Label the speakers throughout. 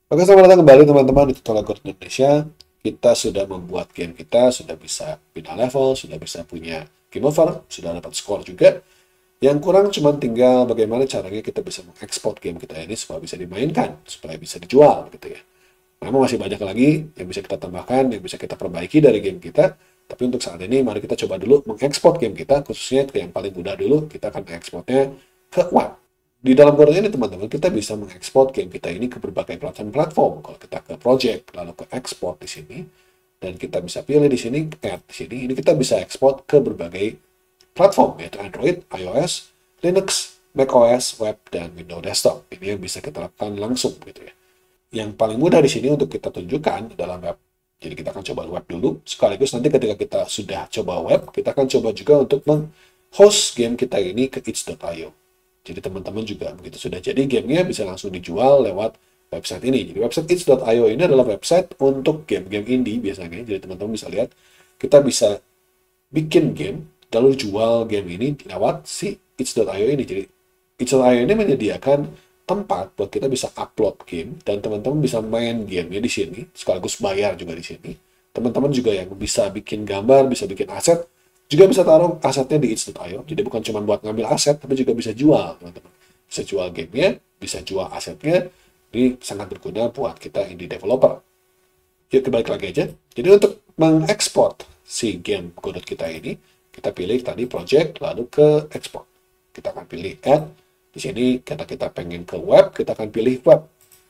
Speaker 1: Oke, selamat datang kembali teman-teman di Tutorial Code Indonesia. Kita sudah membuat game kita, sudah bisa pindah level, sudah bisa punya game over, sudah dapat skor juga. Yang kurang cuma tinggal bagaimana caranya kita bisa mengekspor game kita ini supaya bisa dimainkan, supaya bisa dijual gitu ya. Memang masih banyak lagi yang bisa kita tambahkan, yang bisa kita perbaiki dari game kita. Tapi untuk saat ini, mari kita coba dulu mengekspor game kita, khususnya ke yang paling mudah dulu, kita akan mengekspornya ke web. Di dalam Code ini, teman-teman, kita bisa mengekspor game kita ini ke berbagai platform. Kalau kita ke project, lalu ke export di sini, dan kita bisa pilih di sini, add di sini, ini kita bisa ekspor ke berbagai platform, yaitu Android, iOS, Linux, macOS, web, dan Windows Desktop. Ini yang bisa kita lakukan langsung gitu ya. Yang paling mudah di sini untuk kita tunjukkan dalam web. Jadi kita akan coba web dulu, sekaligus nanti ketika kita sudah coba web, kita akan coba juga untuk meng-host game kita ini ke itch.io. Jadi teman-teman juga begitu sudah jadi gamenya bisa langsung dijual lewat website ini. Jadi website itch.io ini adalah website untuk game-game indie biasanya. Jadi teman-teman bisa lihat, kita bisa bikin game, lalu jual game ini lewat si itch.io ini. Jadi itch.io ini menyediakan tempat buat kita bisa upload game dan teman-teman bisa main gamenya di sini, sekaligus bayar juga di sini. Teman-teman juga yang bisa bikin gambar, bisa bikin aset, juga bisa taruh asetnya di itch.io. Jadi bukan cuma buat ngambil aset, tapi juga bisa jual, teman-teman. Bisa jual gamenya, bisa jual asetnya. Ini sangat berguna buat kita indie developer. Yuk, kembali lagi aja. Jadi untuk mengekspor si game Godot kita ini, kita pilih tadi project, lalu ke export. Kita akan pilih add. Di sini karena kita pengen ke web, kita akan pilih web.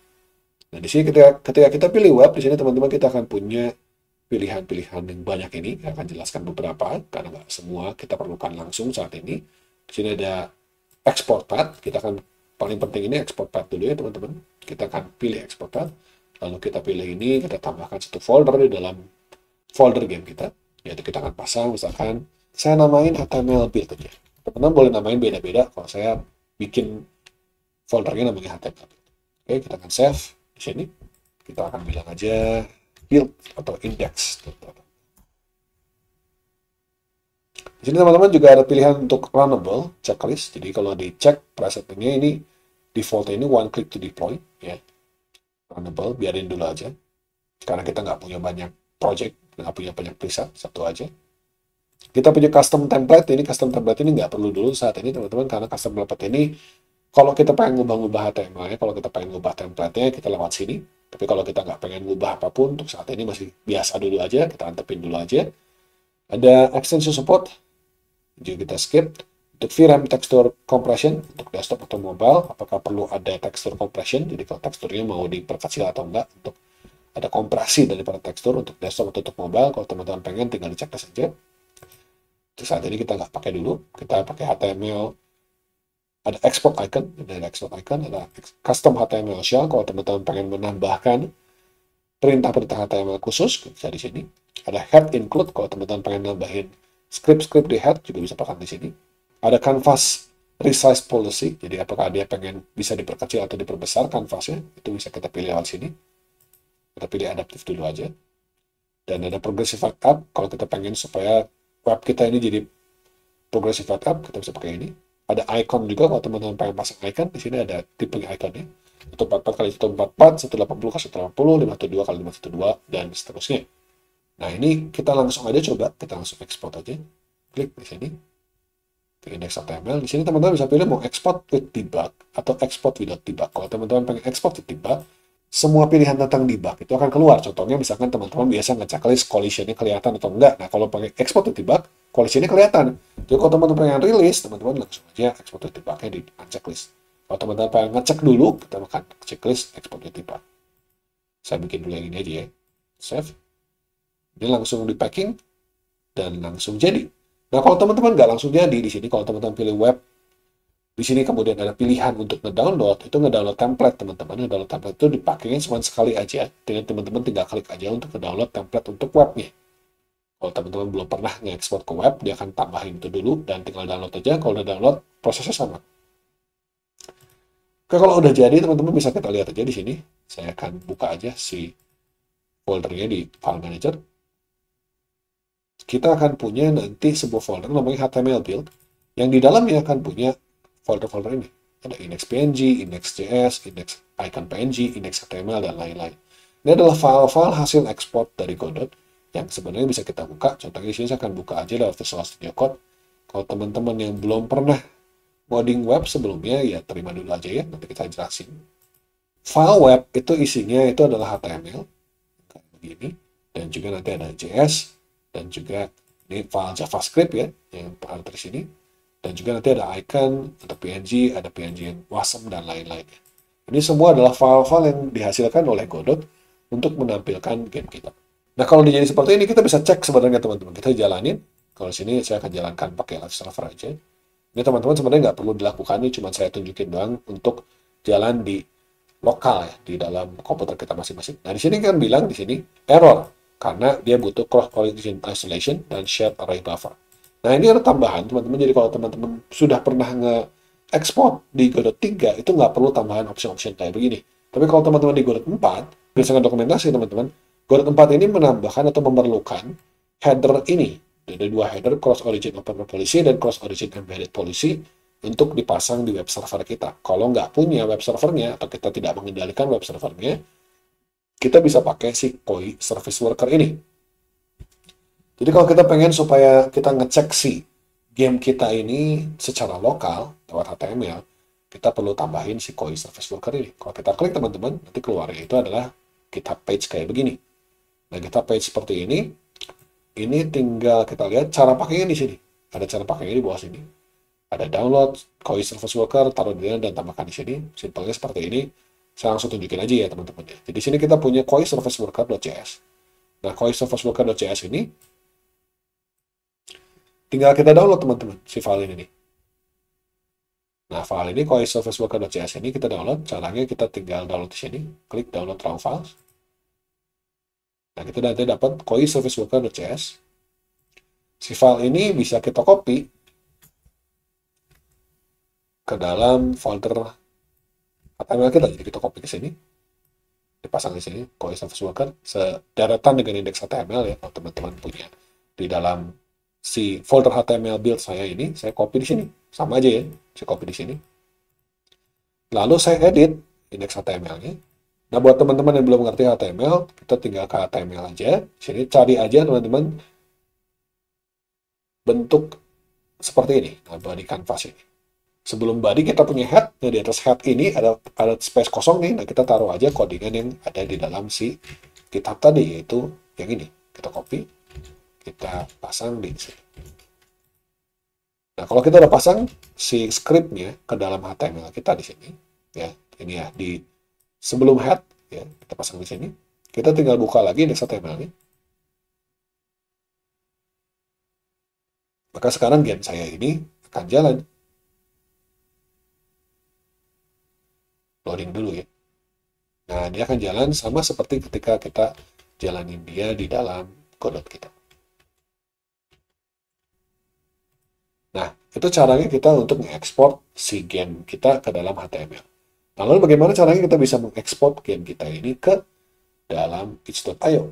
Speaker 1: Nah, di sini ketika kita pilih web, di sini teman-teman kita akan punya pilihan-pilihan yang banyak ini. Saya akan jelaskan beberapa, karena nggak semua kita perlukan langsung saat ini. Di sini ada export path. Kita akan paling penting ini export path dulu ya teman-teman. Kita akan pilih export path. Lalu kita pilih ini, kita tambahkan satu folder di dalam folder game kita. Yaitu kita akan pasang, misalkan saya namain HTML build aja. Teman-teman boleh namain beda-beda. Kalau saya bikin foldernya namanya HTML. Oke, kita akan save di sini. Kita akan bilang aja build atau index. Di sini teman-teman juga ada pilihan untuk runnable checklist. Jadi kalau dicek presettingnya ini defaultnya ini one click to deploy ya. Runnable biarin dulu aja. Karena kita nggak punya banyak project, nggak punya banyak preset, satu aja. Kita punya custom template, ini custom template ini nggak perlu dulu saat ini teman-teman, karena custom template ini kalau kita pengen ngubah-ngubah HTML-nya, kalau kita pengen ngubah template-nya, kita lewat sini. Tapi kalau kita nggak pengen ngubah apapun, untuk saat ini masih biasa dulu aja, kita antepin dulu aja. Ada extension support, jadi kita skip. Untuk VRAM texture compression, untuk desktop atau mobile, apakah perlu ada texture compression, jadi kalau teksturnya mau diperkecil atau enggak, untuk ada kompresi daripada tekstur untuk desktop atau untuk mobile, kalau teman-teman pengen tinggal dicek saja. Untuk saat ini kita nggak pakai dulu, kita pakai HTML, ada export icon, ada custom HTML shell, kalau teman-teman pengen menambahkan perintah-perintah HTML khusus, bisa di sini. Ada head include, kalau teman-teman pengen nambahin script-script di head, juga bisa pakai di sini. Ada canvas resize policy, jadi apakah dia pengen bisa diperkecil atau diperbesar canvasnya, itu bisa kita pilih lewat sini. Kita pilih adaptif dulu aja. Dan ada progressive up, kalau kita pengen supaya web kita ini jadi progressive up, kita bisa pakai ini. Ada icon juga, kalau teman-teman pengen pasang icon, di sini ada tipe iconnya. 144 kali 144, 180 kali 180, 512 kali 512, dan seterusnya. Nah, ini kita langsung aja coba, kita langsung export aja. Klik di sini. Ke index HTML. Di sini teman-teman bisa pilih mau export with debug atau export without debug. Kalau teman-teman pengen export with debug, semua pilihan tentang debug itu akan keluar. Contohnya misalkan teman-teman biasa nge-checklist collision-nya kelihatan atau enggak. Nah, kalau pakai export with debug, collision-nya kelihatan. Jadi kalau teman-teman pengen rilis, teman-teman langsung aja export with debug-nya di unchecklist. Kalau teman-teman pengen ngecek dulu, kita akan checklist export with debug. Saya bikin dulu yang ini aja ya. Save. Ini langsung di packing dan langsung jadi. Nah, kalau teman-teman nggak langsung jadi di sini, kalau teman-teman pilih web, di sini kemudian ada pilihan untuk ngedownload, itu ngedownload template teman-teman. Ngedownload template itu dipakainya cuma sekali aja, dengan teman-teman tinggal klik aja untuk ngedownload template untuk webnya. Kalau teman-teman belum pernah nge-export ke web, dia akan tambahin itu dulu dan tinggal download aja. Kalau udah download, prosesnya sama. Oke, kalau udah jadi, teman-teman bisa kita lihat aja di sini. Saya akan buka aja si foldernya di file manager. Kita akan punya nanti sebuah folder namanya HTML build, yang di dalamnya akan punya folder-folder ini. Ada index.png, index.js, index icon PNG, index HTML, dan lain-lain. Ini adalah file-file hasil ekspor dari Godot yang sebenarnya bisa kita buka. Contohnya di sini saya akan buka aja lewat Visual Studio Code. Kalau teman-teman yang belum pernah coding web sebelumnya, ya terima dulu aja ya, nanti kita jelasin. File web itu isinya itu adalah HTML, kayak begini, dan juga nanti ada JS, dan juga ini file JavaScript ya, yang ada di sini, dan juga nanti ada icon, ada PNG yang WASM, dan lain-lain. Ini semua adalah file-file yang dihasilkan oleh Godot untuk menampilkan game kita. Nah, kalau jadi seperti ini, kita bisa cek sebenarnya teman-teman. Kita jalanin. Kalau sini saya akan jalankan pakai live server aja. Ini teman-teman sebenarnya nggak perlu dilakukan, ini cuma saya tunjukin doang untuk jalan di lokal ya, di dalam komputer kita masing-masing. Nah, di sini kan bilang di sini error karena dia butuh cross collision isolation dan shared array buffer. Nah, ini ada tambahan teman-teman. Jadi kalau teman-teman sudah pernah nge-export di Godot 3, itu nggak perlu tambahan option-option kayak begini. Tapi kalau teman-teman di Godot 4, berdasarkan dokumentasi teman-teman, Godot 4 ini menambahkan atau memerlukan header ini. Ada dua header, cross origin open policy dan cross origin embedded policy, untuk dipasang di web server kita. Kalau nggak punya web servernya, atau kita tidak mengendalikan web servernya, kita bisa pakai si Koi Service Worker ini. Jadi kalau kita pengen supaya kita ngecek si game kita ini secara lokal lewat HTML, kita perlu tambahin si Koi Service Worker ini. Kalau kita klik teman-teman, nanti keluarnya itu adalah GitHub page kayak begini. Nah, GitHub page seperti ini tinggal kita lihat cara pakainya di sini. Ada cara pakainya di bawah sini. Ada download, Koi Service Worker, taruh di dalam dan tambahkan di sini. Simpelnya seperti ini. Saya langsung tunjukin aja ya teman-teman. Jadi di sini kita punya Koi Service Worker.js. Nah, Koi Service Worker.js ini tinggal kita download teman-teman, si file ini nih. Nah, file ini Koi Service Worker.js ini kita download. Caranya kita tinggal download di sini, klik download raw files. Nah, kita nanti dapat Koi Service Worker.js. Si file ini bisa kita copy ke dalam folder HTML kita. Jadi kita copy ke sini, dipasang di sini, Koi Service Worker, sederetan dengan indeks HTML ya, kalau teman-teman punya di dalam si folder HTML build saya ini, saya copy di sini, sama aja ya, saya copy di sini. Lalu saya edit indeks HTML-nya. Nah, buat teman-teman yang belum ngerti HTML, kita tinggal ke HTML aja. Sini cari aja teman-teman bentuk seperti ini, nah, body canvas ini. Sebelum body kita punya head, nah di atas head ini ada space kosong nih, nah kita taruh aja codingan yang ada di dalam si GitHub tadi, yaitu yang ini. Kita copy, kita pasang di sini. Nah, kalau kita udah pasang si scriptnya ke dalam HTML kita di sini, ya, ini ya, di sebelum head, ya, kita pasang di sini. Kita tinggal buka lagi indeks HTML-nya. Maka sekarang game saya ini akan jalan. Loading dulu ya. Nah, dia akan jalan sama seperti ketika kita jalanin dia di dalam Godot kita. Nah, itu caranya kita untuk mengekspor si game kita ke dalam HTML. Nah, lalu bagaimana caranya kita bisa mengekspor game kita ini ke dalam itch.io?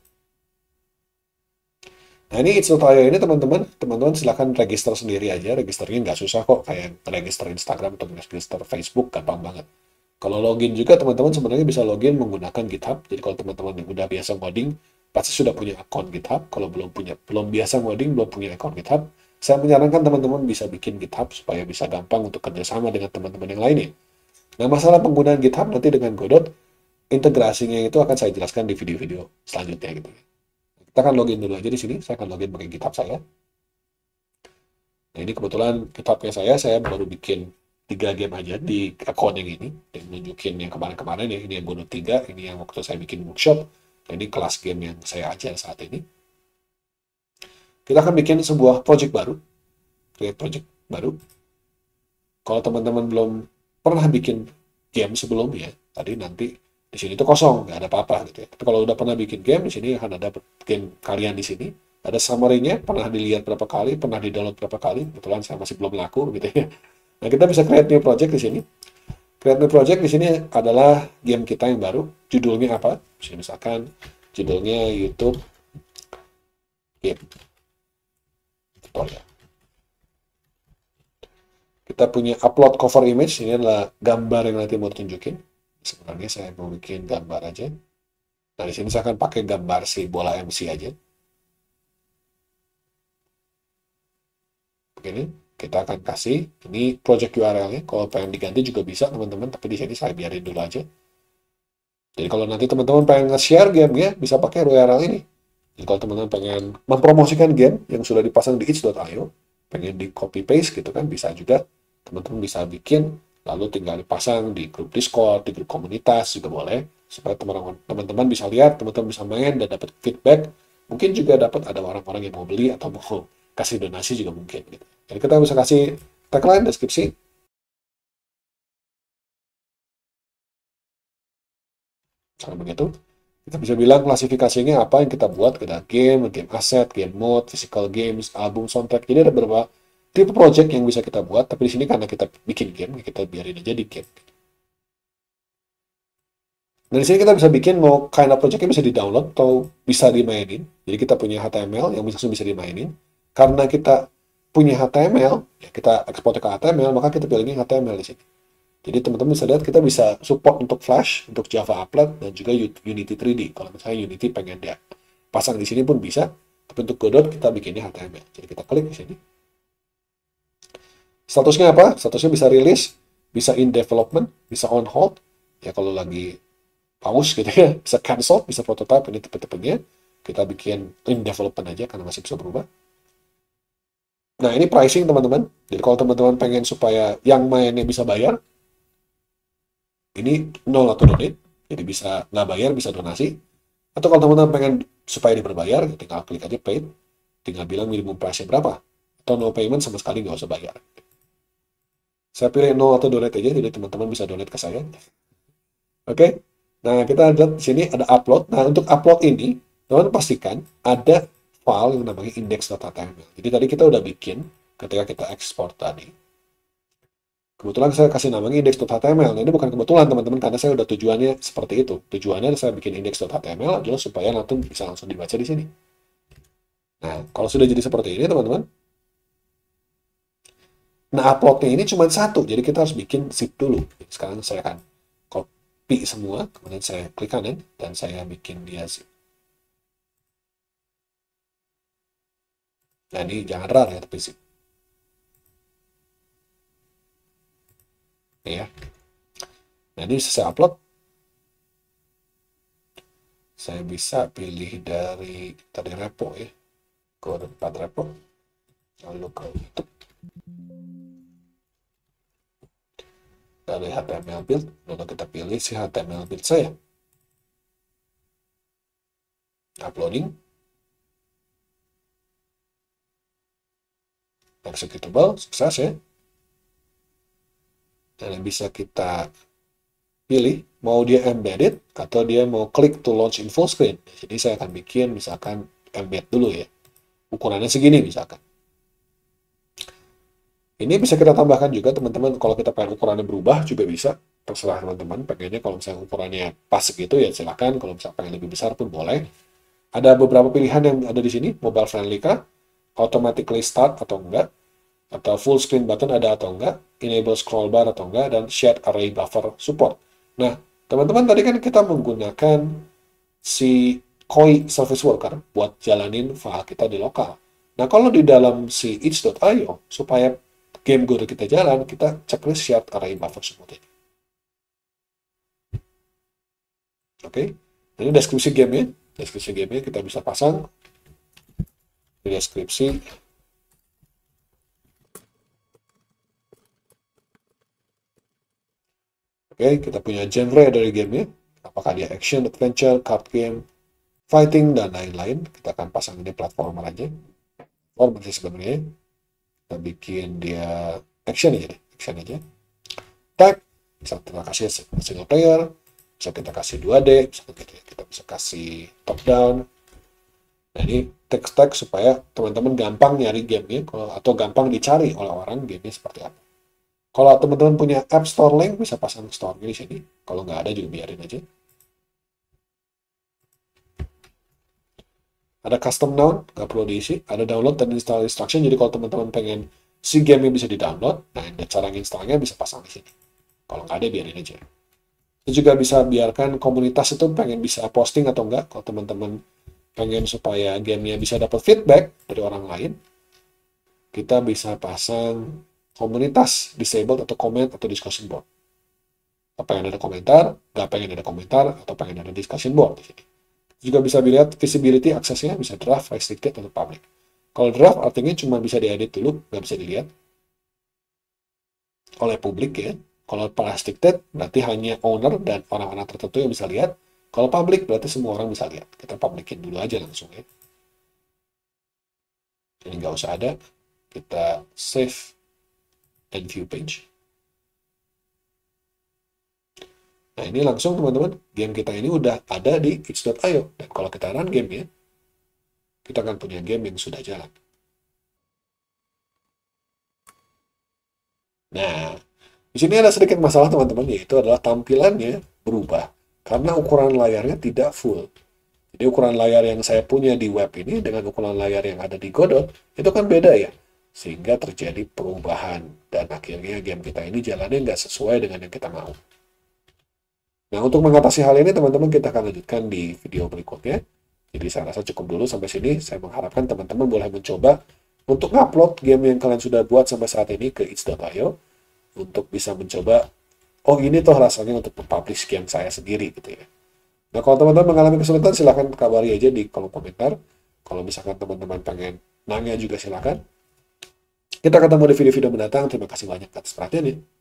Speaker 1: Nah, ini itch.io ini teman-teman silahkan register sendiri aja. Registernya nggak susah kok, kayak register Instagram atau register Facebook, gampang banget. Kalau login juga teman-teman sebenarnya bisa login menggunakan GitHub. Jadi kalau teman-teman yang udah biasa ngoding, pasti sudah punya akun GitHub. Kalau belum biasa ngoding, belum punya akun GitHub, saya menyarankan teman-teman bisa bikin GitHub supaya bisa gampang untuk kerjasama dengan teman-teman yang lainnya. Nah, masalah penggunaan GitHub nanti dengan Godot, integrasinya itu akan saya jelaskan di video-video selanjutnya gitu. Kita akan login dulu aja di sini. Saya akan login pakai GitHub saya. Nah, ini kebetulan GitHub-nya saya baru bikin 3 game aja di akun yang ini. Dan nunjukin yang kemarin-kemarin ya, ini yang Godot 3, ini yang waktu saya bikin workshop, dan ini kelas game yang saya ajar saat ini. Kita akan bikin sebuah project baru, create project baru. Kalau teman-teman belum pernah bikin game sebelumnya, tadi nanti di sini itu kosong, nggak ada apa-apa gitu ya. Tapi kalau udah pernah bikin game, di sini akan ada game kalian di sini. Ada summary-nya, pernah dilihat berapa kali, pernah di-download berapa kali. Kebetulan saya masih belum laku gitu ya. Nah, kita bisa create new project di sini. Create new project di sini adalah game kita yang baru. Judulnya apa? Misalkan judulnya YouTube Game Tutorial. Kita punya upload cover image. Ini adalah gambar yang nanti mau tunjukin. Sebenarnya saya mau bikin gambar aja. Nah, di sini saya akan pakai gambar si bola MC aja. Begini, kita akan kasih ini project URL-nya. Kalau pengen diganti juga bisa teman-teman, tapi di sini saya biarin dulu aja. Jadi kalau nanti teman-teman pengen nge-share game ya, bisa pakai URL ini. Jadi kalau teman-teman pengen mempromosikan game yang sudah dipasang di itch.io, pengen di copy paste gitu kan, bisa juga. Teman-teman bisa bikin, lalu tinggal dipasang di grup Discord, di grup komunitas juga boleh. Supaya teman-teman bisa lihat, teman-teman bisa main dan dapat feedback. Mungkin juga dapat ada orang-orang yang mau beli atau mau kasih donasi juga mungkin. Gitu. Jadi kita bisa kasih tagline, deskripsi. Kalau begitu, kita bisa bilang klasifikasinya apa yang kita buat, ada game, game aset, game mode, physical games, album, soundtrack. Jadi ada beberapa tipe project yang bisa kita buat, tapi di sini karena kita bikin game, kita biarin aja di game. Dan di sini kita bisa bikin mau kind of projectnya bisa di-download atau bisa dimainin. Jadi kita punya HTML yang langsung bisa dimainin. Karena kita punya HTML, ya kita ekspor ke HTML, maka kita pilihnya HTML di sini. Jadi teman-teman bisa lihat kita bisa support untuk Flash, untuk Java Applet, dan juga Unity 3D. Kalau misalnya Unity pengen dia pasang di sini pun bisa, tapi untuk Godot kita bikinnya HTML. Jadi kita klik di sini. Statusnya apa? Statusnya bisa rilis, bisa in development, bisa on hold. Ya kalau lagi pause gitu ya, bisa cancel, bisa prototype, ini tipe-tipenya. Kita bikin in development aja karena masih bisa berubah. Nah ini pricing teman-teman. Jadi kalau teman-teman pengen supaya yang mainnya bisa bayar, ini nol atau donate, jadi bisa nggak bayar, bisa donasi. Atau kalau teman-teman pengen supaya diperbayar, tinggal klik aja paid, tinggal bilang minimum price-nya berapa. Atau no payment sama sekali nggak usah bayar. Saya pilih no atau donate aja, jadi teman-teman bisa donate ke saya. Oke, nah kita lihat di sini ada upload. Nah untuk upload ini, teman-teman pastikan ada file yang namanya index.html. Jadi tadi kita udah bikin ketika kita ekspor tadi. Kebetulan saya kasih namanya index.html. Nah, ini bukan kebetulan teman-teman, karena saya udah tujuannya seperti itu. Tujuannya saya bikin index.html adalah supaya nanti bisa langsung dibaca di sini. Nah, kalau sudah jadi seperti ini teman-teman, nah uploadnya ini cuma satu, jadi kita harus bikin zip dulu. Sekarang saya akan copy semua, kemudian saya klik kanan, dan saya bikin dia zip. Nah, ini jangan rar ya, tapi zip. Ya. Nah, ini saya upload. Saya bisa pilih dari repo ya. Ke tempat repo. Lalu ke YouTube. Dari HTML build. Lalu kita pilih si HTML build saya. Uploading. Executable. Sukses ya. Dan bisa kita pilih mau dia embedded atau dia mau klik to launch in full screen. Jadi saya akan bikin misalkan embed dulu ya. Ukurannya segini misalkan. Ini bisa kita tambahkan juga teman-teman, kalau kita pengen ukurannya berubah juga bisa. Terserah teman-teman, pengennya kalau misalnya ukurannya pas gitu ya silakan. Kalau misalnya pengen lebih besar pun boleh. Ada beberapa pilihan yang ada di sini, mobile friendly kah, automatically start atau enggak, atau full screen button ada atau enggak, enable scroll bar atau enggak, dan shared array buffer support. Nah, teman-teman tadi kan kita menggunakan si Koi Service Worker buat jalanin file kita di lokal. Nah, kalau di dalam si itch.io, supaya game Godot kita jalan, kita checklist shared array buffer support ini. Oke, ini deskripsi gamenya. Deskripsi gamenya kita bisa pasang di deskripsi. Oke, kita punya genre dari gamenya. Apakah dia action, adventure, card game, fighting, dan lain-lain. Kita akan pasang ini platformer aja. Platformer sih sebenarnya. Kita bikin dia action aja deh. Action aja. Tag, bisa kita kasih single player. Bisa kita kasih 2D. Kita bisa kasih top down. Nah, ini text tag supaya teman-teman gampang nyari gamenya atau gampang dicari oleh orang gamenya seperti apa. Kalau teman-teman punya App Store link, bisa pasang store di sini. Kalau nggak ada juga biarin aja. Ada custom noun, nggak perlu diisi. Ada download dan install instruction. Jadi kalau teman-teman pengen si game bisa di-download, nah cara installnya bisa pasang di sini. Kalau nggak ada, biarin aja. Itu juga bisa biarkan komunitas itu pengen bisa posting atau enggak. Kalau teman-teman pengen supaya gamenya bisa dapat feedback dari orang lain, kita bisa pasang komunitas disabled atau comment atau discussion board. Atau pengen ada komentar, nggak pengen ada komentar, atau pengen ada discussion board di sini. Juga bisa dilihat visibility aksesnya, bisa draft, restricted, atau public. Kalau draft artinya cuma bisa diedit dulu, nggak bisa dilihat oleh publik ya. Kalau restricted berarti hanya owner dan orang-orang tertentu yang bisa lihat. Kalau public berarti semua orang bisa lihat. Kita publikin dulu aja langsung ya. Jadi nggak usah ada. Kita save and view page. Nah ini langsung teman-teman, game kita ini udah ada di itch.io. Dan kalau kita run game ya, kita akan punya game yang sudah jalan. Nah, di sini ada sedikit masalah teman-teman, yaitu adalah tampilannya berubah karena ukuran layarnya tidak full. Jadi ukuran layar yang saya punya di web ini dengan ukuran layar yang ada di Godot, itu kan beda ya. Sehingga terjadi perubahan, dan akhirnya game kita ini jalannya nggak sesuai dengan yang kita mau. Nah, untuk mengatasi hal ini, teman-teman, kita akan lanjutkan di video berikutnya. Jadi, saya rasa cukup dulu sampai sini. Saya mengharapkan teman-teman boleh mencoba untuk upload game yang kalian sudah buat sampai saat ini ke itch.io untuk bisa mencoba, oh ini tuh rasanya untuk mempublish game saya sendiri gitu ya. Nah, kalau teman-teman mengalami kesulitan, silahkan kabari aja di kolom komentar. Kalau misalkan teman-teman pengen nanya juga silahkan. Kita ketemu di video-video mendatang. Terima kasih banyak atas perhatiannya.